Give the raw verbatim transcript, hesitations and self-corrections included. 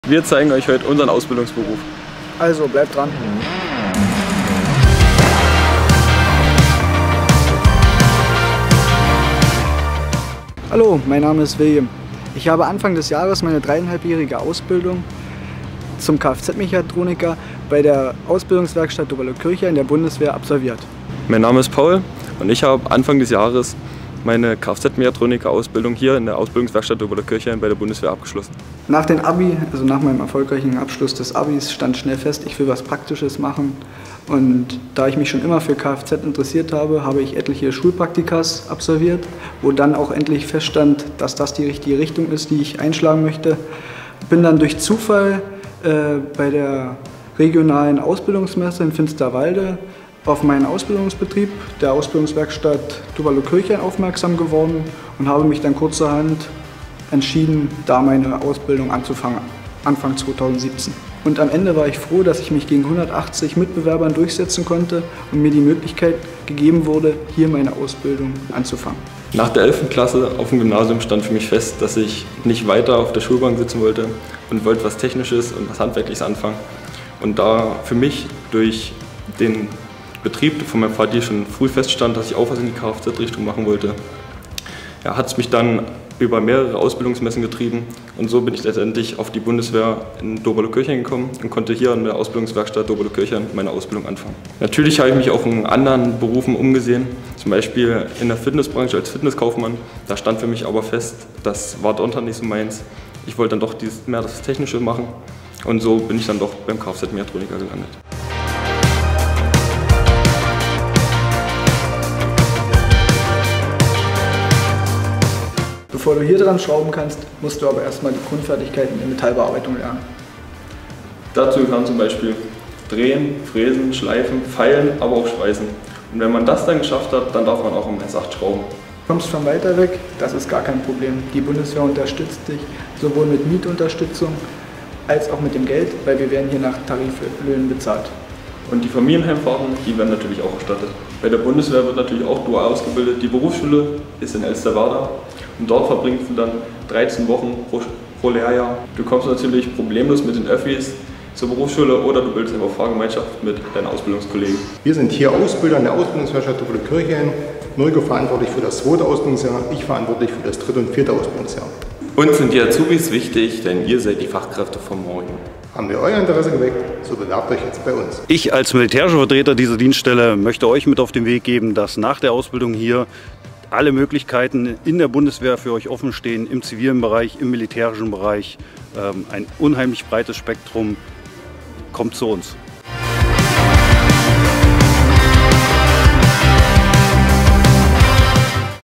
Wir zeigen euch heute unseren Ausbildungsberuf. Also bleibt dran. Hallo, mein Name ist William. Ich habe Anfang des Jahres meine dreieinhalbjährige Ausbildung zum Kfz-Mechatroniker bei der Ausbildungswerkstatt Doberle-Kircher in der Bundeswehr absolviert. Mein Name ist Paul und ich habe Anfang des Jahres meine Kfz-Mechatroniker-Ausbildung hier in der Ausbildungswerkstatt Doberle-Kircher bei der Bundeswehr abgeschlossen. Nach dem Abi, also nach meinem erfolgreichen Abschluss des Abis, stand schnell fest, ich will was Praktisches machen. Und da ich mich schon immer für Kfz interessiert habe, habe ich etliche Schulpraktikas absolviert, wo dann auch endlich feststand, dass das die richtige Richtung ist, die ich einschlagen möchte. Bin dann durch Zufall äh, bei der regionalen Ausbildungsmesse in Finsterwalde auf meinen Ausbildungsbetrieb der Ausbildungswerkstatt Doberle-Kircher aufmerksam geworden und habe mich dann kurzerhand entschieden, da meine Ausbildung anzufangen, Anfang zweitausendsiebzehn. Und am Ende war ich froh, dass ich mich gegen hundertachtzig Mitbewerbern durchsetzen konnte und mir die Möglichkeit gegeben wurde, hier meine Ausbildung anzufangen. Nach der elften Klasse auf dem Gymnasium stand für mich fest, dass ich nicht weiter auf der Schulbank sitzen wollte und wollte was Technisches und was Handwerkliches anfangen. Und da für mich durch den Betrieb von meinem Vati schon früh feststand, dass ich auch was in die Kfz-Richtung machen wollte, ja, hat es mich dann über mehrere Ausbildungsmessen getrieben und so bin ich letztendlich auf die Bundeswehr in Doberle-Kircher gekommen und konnte hier in der Ausbildungswerkstatt Doberle-Kircher meine Ausbildung anfangen. Natürlich habe ich mich auch in anderen Berufen umgesehen, zum Beispiel in der Fitnessbranche als Fitnesskaufmann. Da stand für mich aber fest, das war darunter nicht so meins. Ich wollte dann doch dieses, mehr das Technische machen und so bin ich dann doch beim Kfz-Mechatroniker gelandet. Bevor du hier dran schrauben kannst, musst du aber erstmal die Grundfertigkeiten in Metallbearbeitung lernen. Dazu gehören zum Beispiel Drehen, Fräsen, Schleifen, Feilen, aber auch Schweißen. Und wenn man das dann geschafft hat, dann darf man auch im S acht schrauben. Du kommst von weiter weg, das ist gar kein Problem. Die Bundeswehr unterstützt dich sowohl mit Mietunterstützung als auch mit dem Geld, weil wir werden hier nach Tariflöhnen bezahlt. Und die Familienheimfahrten, die werden natürlich auch erstattet. Bei der Bundeswehr wird natürlich auch dual ausgebildet. Die Berufsschule ist in Elsterwerda und dort verbringst du dann dreizehn Wochen pro, pro Lehrjahr. Du kommst natürlich problemlos mit den Öffis zur Berufsschule oder du bildest einfach Fahrgemeinschaft mit deinen Ausbildungskollegen. Wir sind hier Ausbilder in der Ausbildungswerkstatt Doberle-Kircher. Mirko verantwortlich für das zweite Ausbildungsjahr, ich verantwortlich für das dritte und vierte Ausbildungsjahr. Uns sind die Azubis wichtig, denn ihr seid die Fachkräfte von morgen. Haben wir euer Interesse geweckt, so bewerbt euch jetzt bei uns. Ich als militärischer Vertreter dieser Dienststelle möchte euch mit auf den Weg geben, dass nach der Ausbildung hier alle Möglichkeiten in der Bundeswehr für euch offen stehen, im zivilen Bereich, im militärischen Bereich. Ein unheimlich breites Spektrum. Kommt zu uns.